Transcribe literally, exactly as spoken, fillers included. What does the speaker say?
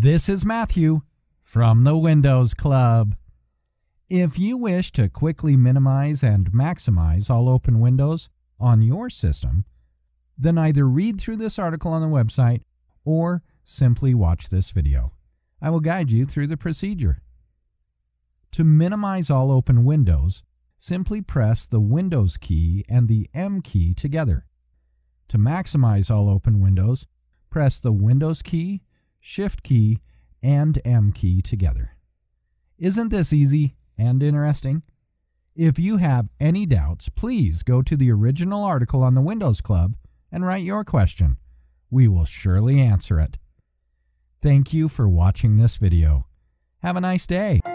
This is Matthew from the Windows Club. If you wish to quickly minimize and maximize all open windows on your system, then either read through this article on the website or simply watch this video. I will guide you through the procedure. To minimize all open windows, simply press the Windows key and the M key together. To maximize all open windows, press the Windows key, Shift key, and M key together. Isn't this easy and interesting? If you have any doubts, please go to the original article on the Windows Club and write your question. We will surely answer it. Thank you for watching this video. Have a nice day.